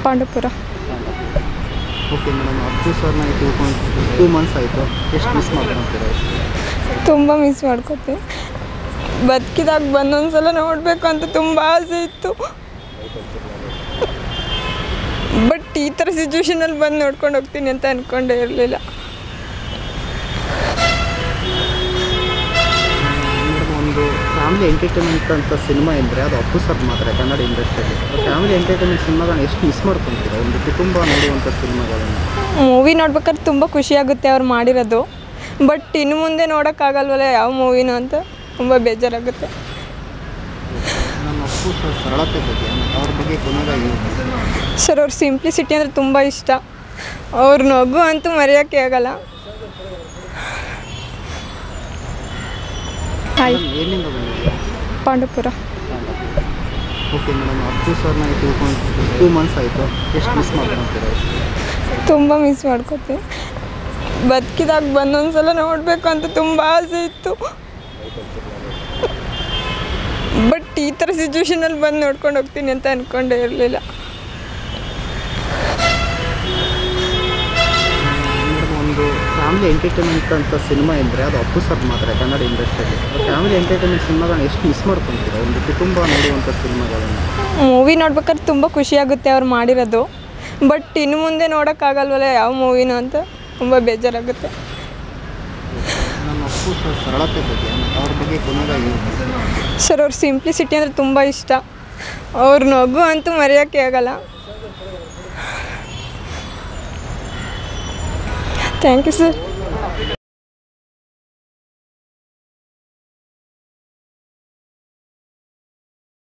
Pandavapura. Okay madam, Appu ಸರ್ನ ತಿಳ್ಕೊಂಡು 2 months ಆಯಿತು, ಎಷ್ಟು ಮಿಸ್ ಮಾಡ್ಕೊತೀರಾ? ತುಂಬ ಮಿಸ್ ಮಾಡ್ಕೋತೀನಿ. ಬದುಕಿದಾಗ ಬಂದೊಂದ್ಸಲ ನೋಡಬೇಕು ಅಂತ ತುಂಬ ಆಸೆ ಇತ್ತು. ಬಟ್ ಈ ಥರ ಸಿಚುವೇಶನಲ್ಲಿ ಬಂದು ನೋಡ್ಕೊಂಡು ಹೋಗ್ತೀನಿ ಅಂತ ಅಂದ್ಕೊಂಡೇ ಇರಲಿಲ್ಲ. ಒಂದು ಫ್ಯಾಮಿಲಿ ಎಂಟರ್ಟೈನ್ಮೆಂಟ್ ಅಂತ ಸಿನಿಮಾ ಅಂದರೆ ಅದು ಅಪ್ಪು ಸರ್ ಮಾತ್ರ ಕನ್ನಡ ಇಂಡಸ್ಟ್ರಿಯಲ್ಲಿ. ಫ್ಯಾಮಿಲಿ ಎಂಟರ್ಟೈನ್ಮೆಂಟ್ ಸಿನಿಮಾಗಳನ್ನ ಎಷ್ಟು ಮಿಸ್ ಮಾಡ್ಕೊತೀರಾ, ಒಂದು ಕುಟುಂಬ ನೋಡುವಂಥ ಸಿನಿಮಾಗಳನ್ನು? ಮೂವಿ ನೋಡ್ಬೇಕಾದ್ರೆ ತುಂಬ ಖುಷಿಯಾಗುತ್ತೆ ಅವ್ರು ಮಾಡಿರೋದು. ಬಟ್ ಇನ್ನು ಮುಂದೆ ನೋಡೋಕ್ಕಾಗಲ್ವಲ್ಲ ಯಾವ ಮೂವಿನೂ ಅಂತ ತುಂಬ ಬೇಜಾರಾಗುತ್ತೆ. ನಮ್ಮ ಅಪ್ಪು ಸರ್ ಸರಳತೆ ಬಗ್ಗೆ, ಅವ್ರ ಬಗ್ಗೆ ಕೊನೆಯಾಗಿ ಸರ್ ಅವ್ರ ಸಿಂಪ್ಲಿಸಿಟಿ ಅಂದರೆ ತುಂಬ ಇಷ್ಟ. ಅವ್ರ ನಗು ಅಂತೂ ಮರೆಯೋಕ್ಕೆ ಆಗಲ್ಲ. ಹಾಯ್, ಎಲ್ಲಿಂದ ಬಂದಿದ್ದೀರಾ? ಪಾಂಡವಪುರ. ಓಕೆ ಮೇಡಮ್, ಅಪ್ಪು ಸರ್ನ ತಿಳ್ಕೊಂಡು 2 ಮಂತ್ಸ್ ಆಯಿತು, ಎಷ್ಟು ಮಿಸ್ ಮಾಡ್ಕೊತೀರಾ? ತುಂಬ ಮಿಸ್ ಮಾಡ್ಕೋತೀನಿ. ಬದುಕಿದಾಗ ಬಂದೊಂದ್ಸಲ ನೋಡಬೇಕು ಅಂತ ತುಂಬ ಆಸೆ ಇತ್ತು. ಬಟ್ ಈ ಥರ ಸಿಚುವೇಶನಲ್ಲಿ ಬಂದು ನೋಡ್ಕೊಂಡು ಹೋಗ್ತೀನಿ ಅಂತ ಅಂದ್ಕೊಂಡೇ ಇರಲಿಲ್ಲ. ಒಂದು ಫ್ಯಾಮಿಲಿ ಎಂಟರ್ಟೈನ್ಮೆಂಟ್ ಅಂತ ಸಿನಿಮಾ ಅಂದರೆ ಅದು ಅಪ್ಪು ಸರ್ ಮಾತ್ರ ಕನ್ನಡ ಇಂಡಸ್ಟ್ರಿಯಲ್ಲಿ. ಫ್ಯಾಮಿಲಿ ಎಂಟರ್ಟೈನ್ಮೆಂಟ್ ಸಿನಿಮಾಗಳನ್ನ ಎಷ್ಟು ಮಿಸ್ ಮಾಡ್ಕೊತೀರಾ, ಒಂದು ಕುಟುಂಬ ನೋಡುವಂಥ ಸಿನಿಮಾಗಳನ್ನು? ಮೂವಿ ನೋಡ್ಬೇಕಾದ್ರೆ ತುಂಬ ಖುಷಿಯಾಗುತ್ತೆ ಅವ್ರು ಮಾಡಿರೋದು. ಬಟ್ ಇನ್ನು ಮುಂದೆ ನೋಡೋಕ್ಕಾಗಲ್ವಲ್ಲ ಯಾವ ಮೂವಿನೂ ಅಂತ ತುಂಬ ಬೇಜಾರಾಗುತ್ತೆ. ನಮ್ಮ ಅಪ್ಪು ಸರ್ ಸರಳತೆ ಬಗ್ಗೆ, ಅವ್ರ ಬಗ್ಗೆ ಕೊನೆಯಾಗಿ ಸರ್ ಅವ್ರ ಸಿಂಪ್ಲಿಸಿಟಿ ಅಂದರೆ ತುಂಬ ಇಷ್ಟ. ಅವ್ರ ನಗು ಅಂತೂ ಮರೆಯೋಕ್ಕೆ ಆಗಲ್ಲ. Thank you sir.